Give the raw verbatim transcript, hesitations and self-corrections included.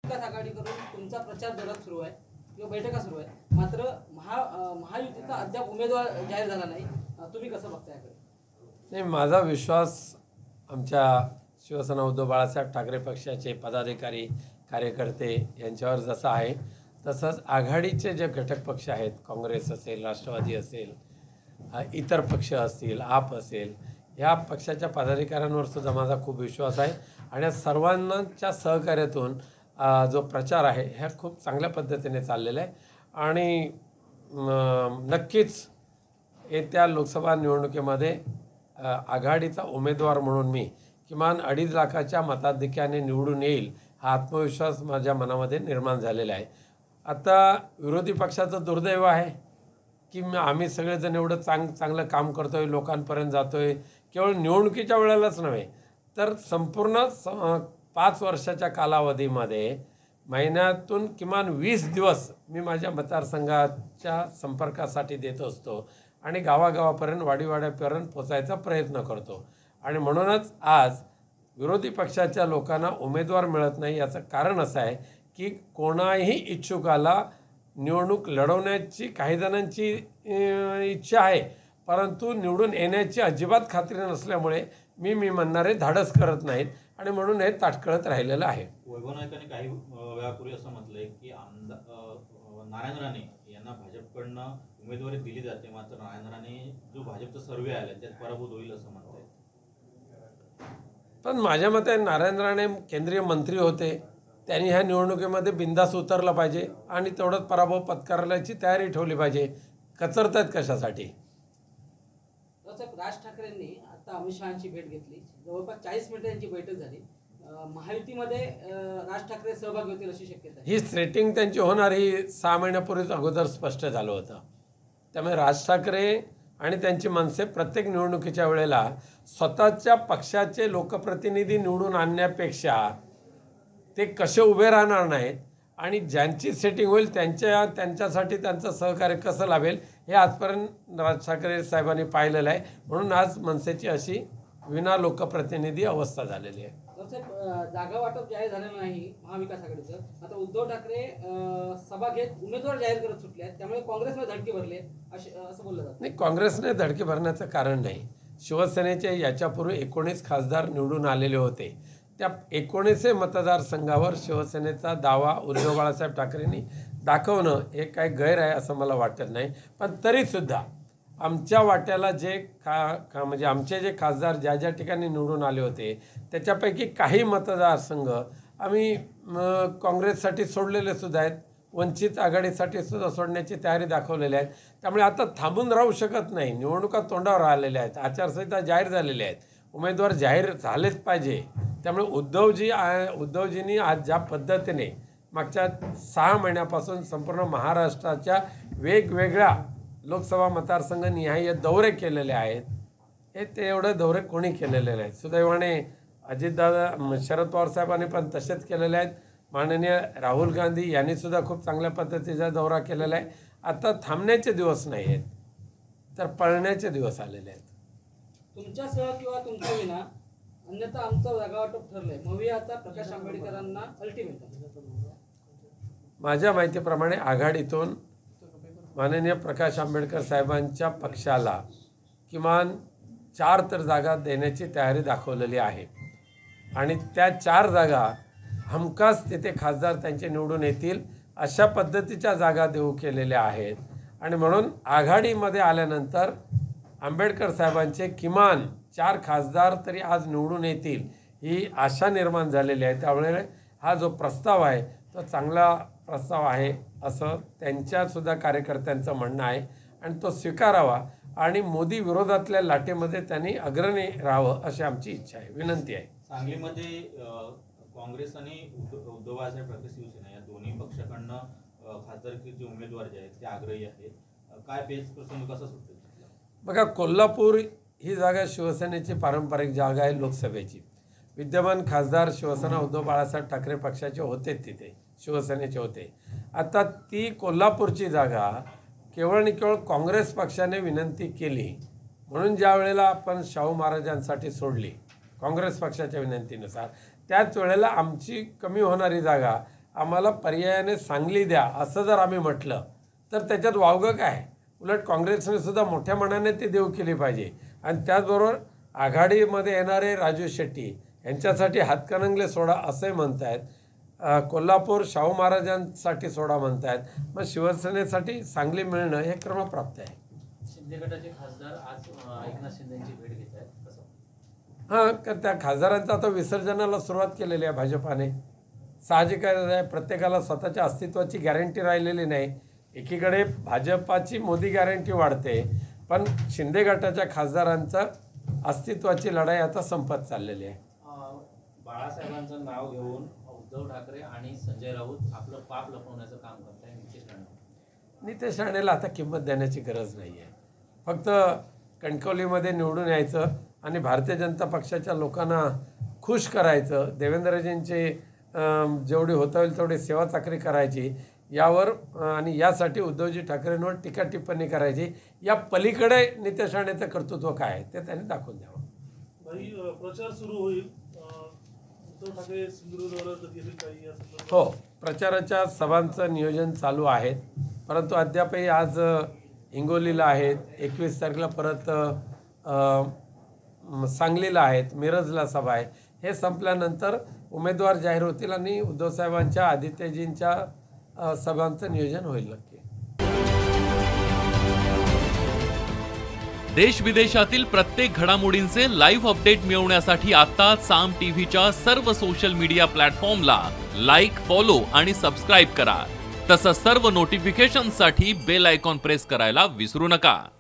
महाविकास आघाडीकडून तुमचा प्रचार जोरात सुरू आहे किंवा बैठका सुरू आहे, मात्र महा महायुतीचा अद्याप उमेदवार जाहीर झाला नाही. तुम्ही कसं बघताय याकडे? नाही, माझा विश्वास आमच्या शिवसेना उद्धव बाळासाहेब ठाकरे पक्षाचे पदाधिकारी कार्यकर्ते यांच्यावर जसा आहे तसंच आघाडीचे जे घटक पक्ष आहेत, काँग्रेस असेल, राष्ट्रवादी असेल, इतर पक्ष असतील, आप असेल, ह्या पक्षाच्या पदाधिकाऱ्यांवर सुद्धा माझा खूप विश्वास आहे. आणि सर्वांच्या सहकार्यातून जो प्रचार आहे ह्या खूप चांगल्या पद्धतीने चाललेला आहे. आणि नक्कीच येत्या लोकसभा निवडणुकीमध्ये आघाडीचा उमेदवार म्हणून मी किमान अडीच लाखाच्या मताधिक्याने निवडून येईल हा आत्मविश्वास माझ्या मनामध्ये निर्माण झालेला आहे. आता विरोधी पक्षाचं दुर्दैव आहे की आम्ही सगळेजण एवढं चांग चांगलं काम करतो आहे, लोकांपर्यंत जातो आहे, केवळ निवडणुकीच्या वेळेलाच नव्हे तर संपूर्ण स पाच वर्षाच्या कालावधीमध्ये महिन्यातून किमान वीस दिवस मी माझ्या मतदारसंघाच्या संपर्कासाठी देत असतो आणि गावागावापर्यंत वाडीवाड्यापर्यंत पोचायचा प्रयत्न करतो. आणि म्हणूनच आज विरोधी पक्षाच्या लोकांना उमेदवार मिळत नाही याचं कारण असं आहे की कोणाही इच्छुकाला निवडणूक लढवण्याची काही जणांची इच्छा आहे, परंतु निवडून येण्याची अजिबात खात्री नसल्यामुळे मी मी म्हणणारे धाडस करत नाहीत आणि म्हणून हे ताटकळत राहिलेलं आहे. वैभव नाईकांनी काही वेळापूर्वी असं म्हटलंय की आमदार नारायण राणे यांना भाजपकडनं उमेदवारी दिली जाते, मात्र नारायण राणे जो भाजपचा सर्वे आला त्यात पराभूत होईल असं म्हणतायत. पण माझ्या मते नारायण राणे केंद्रीय मंत्री होते, त्यांनी ह्या निवडणुकीमध्ये बिंदास उतरलं पाहिजे आणि तेवढंच पराभव पत्करायची तयारी ठेवली पाहिजे. कचरतात कशासाठी? राज ठाकरेंनी आता अमित शहांची भेट घेतली, जवळपास चाळीस मिनिटं यांची बैठक झाली. महायुतीमध्ये राज ठाकरे सहभागी होतील अशी शक्यता आहे. ही सेटिंग त्यांची होणार ही सहा महिन्यापूर्वीच अगोदर स्पष्ट झालं होतं. त्यामुळे राज ठाकरे आणि त्यांची मनसे प्रत्येक निवडणुकीच्या वेळेला स्वतःच्या पक्षाचे लोकप्रतिनिधी निवडून आणण्यापेक्षा ते कसे उभे राहणार नाहीत आणि ज्यांची सेटिंग होईल त्यांच्या त्यांच्यासाठी त्यांचं सहकार्य कसं लाभेल हे आजपर्यंत राज ठाकरे साहेबांनी पाहिलेलं आहे. म्हणून आज मनसेची अशी विना लोकप्रतिनिधी अवस्था झालेली आहे. जागा वाटप जाहीर झालं नाही महाविकास आघाडीचं, आता उद्धव ठाकरे सभा घेत उमेदवार जाहीर करत सुटले आहेत, त्यामुळे काँग्रेसने धडकी भरले असं बोललं जातं. नाही, काँग्रेसने धडकी भरण्याचं कारण नाही. शिवसेनेचे याच्यापूर्वी एकोणीस खासदार निवडून आलेले होते. त्या एकोणीसही मतदारसंघावर शिवसेनेचा दावा उद्धव बाळासाहेब ठाकरेंनी दाखवणं हे काही गैर आहे असं मला वाटत नाही. पण तरीसुद्धा आमच्या वाट्याला जे खा खा म्हणजे आमचे जे खासदार ज्या ज्या ठिकाणी निवडून आले होते त्याच्यापैकी काही मतदारसंघ आम्ही काँग्रेससाठी सोडलेले सुद्धा आहेत, वंचित आघाडीसाठी सुद्धा सोडण्याची तयारी दाखवलेली आहेत. त्यामुळे आता थांबून राहू शकत नाही. निवडणुका तोंडावर आलेल्या आहेत, आचारसंहिता जाहीर झालेल्या आहेत, उमेदवार जाहीर झालेच पाहिजे. त्यामुळे उद्धवजी उद्धवजींनी आज ज्या पद्धतीने मागच्या सहा महिन्यापासून संपूर्ण महाराष्ट्राच्या वेगवेगळ्या लोकसभा मतदारसंघ निहाय दौरे केलेले आहेत, हे ते एवढे दौरे कोणी केलेले नाहीत. सुदैवाने अजितदादा शरद पवार साहेबांनी पण तसेच केलेले आहेत. माननीय राहुल गांधी यांनीसुद्धा खूप चांगल्या पद्धतीचा दौरा केलेला आहे. आता थांबण्याचे दिवस नाही आहेत तर पळण्याचे दिवस आलेले आहेत. तुमच्यासह किंवा तुमच्या विना अन्यथा आमचं जागा वाटप ठरलंय, मग आता प्रकाश आंबेडकरांना अल्टिमेटम. माझ्या माहितीप्रमाणे आघाडीतून माननीय प्रकाश आंबेडकर साहेबांच्या पक्षाला किमान चार तर जागा देण्याची तयारी दाखवलेली आहे आणि त्या चार जागा हमखास तिथे खासदार त्यांचे निवडून येतील अशा पद्धतीच्या जागा देऊ केलेल्या आहेत. आणि म्हणून आघाडीमध्ये आल्यानंतर आंबेडकर साहेबांचे किमान चार खासदार तरी आज निवडून येतील ही आशा निर्माण झालेली आहे. त्यामुळे हा जो प्रस्ताव आहे तो चांगला प्रस्ताव आहे असं त्यांच्यासुद्धा कार्यकर्त्यांचं म्हणणं आहे आणि तो स्वीकारावा आणि मोदी विरोधातल्या लाटेमध्ये त्यांनी अग्रणी राहावं अशी आमची इच्छा आहे, विनंती आहे. सांगलीमध्ये काँग्रेस आणि उद्धव बाळासाहेब ठाकरे शिवसेना या दोन्ही पक्षाकडनं खासदारकीचे उमेदवार जे आहेत ते आग्रही आहेत. काय पेच प्रसंग कसा सुटेल? बघा, कोल्हापूर ही जागा शिवसेनेची पारंपरिक जागा आहे लोकसभेची. विद्यमान खासदार शिवसेना उद्धव बाळासाहेब ठाकरे पक्षाचे होते, तिथे शिवसेनेचे होते. आता ती कोल्हापूरची जागा केवळ आणि केवळ काँग्रेस पक्षाने विनंती केली म्हणून ज्या वेळेला आपण शाहू महाराजांसाठी सोडली काँग्रेस पक्षाच्या विनंतीनुसार, त्याच वेळेला आमची कमी होणारी जागा आम्हाला पर्यायाने सांगली द्या असं जर आम्ही म्हटलं तर त्याच्यात वावगं काय? उलट काँग्रेसने सुद्धा मोठ्या मनाने ती देऊ केली पाहिजे. आणि त्याचबरोबर आघाडीमध्ये येणारे राजू शेट्टी यांच्यासाठी हातकणंगले सोडा असंही म्हणतायत, कोल्हापूर शाहू महाराजांसाठी सोडा म्हणतायत. मग शिवसेनेसाठी सांगली मिळणं हे क्रमप्राप्त आहे. शिंदे गटाचे खासदार आज एकनाथ शिंदेची भेट घेत आहेत, कसं? हां, तर त्या खासदारांचं आता विसर्जनाला सुरुवात केलेली आहे भाजपाने. साहजिक आहे, प्रत्येकाला स्वतःच्या अस्तित्वाची गॅरंटी राहिलेली नाही. एकीकडे भाजपाची मोदी गॅरंटी वाढते, पण शिंदे गटाच्या खासदारांचा अस्तित्वाची लढाई आता संपत चाललेली आहे. बाळासाहेबांचं नाव घेऊन उद्धव ठाकरे आणि संजय राऊत आपलं पाप लपवण्याचं काम करताय. नितेश राणे नितेश राणेला आता किंमत देण्याची गरज नाही आहे. फक्त कणकवलीमध्ये निवडून यायचं आणि भारतीय जनता पक्षाच्या लोकांना खुश करायचं, देवेंद्रजींची जेवढी होता होईल तेवढी सेवा चाकरी करायची यावर आणि यासाठी उद्धवजी ठाकरेंवर टीका टिप्पणी करायची. या पलीकडे नितेश राणेचं कर्तृत्व काय आहे ते त्यांनी दाखवून द्यावं. भाई प्रचार सुरू होईल, उद्धव ठाकरे सिंधुदुर्गवर गेले काही असं? हो, प्रचाराच्या सभांचं नियोजन चालू आहे, परंतु अद्यापही आज हिंगोलीला आहेत, एकवीस तारखेला परत सांगलीला आहेत, मिरजला सभा आहे. हे संपल्यानंतर उमेदवार जाहीर होतील आणि उद्धवसाहेबांच्या आदित्यजींच्या सभांचं नियोजन होईल नक्की. देश विदेशातील प्रत्येक घडामोडींचे लाईव्ह अपडेट मिळवण्यासाठी आता साम टीव्हीच्या सर्व सोशल मीडिया प्लॅटफॉर्मला लाईक, फॉलो आणि सबस्क्राईब करा. तसंच सर्व नोटिफिकेशनसाठी बेल आयकॉन प्रेस करायला विसरू नका.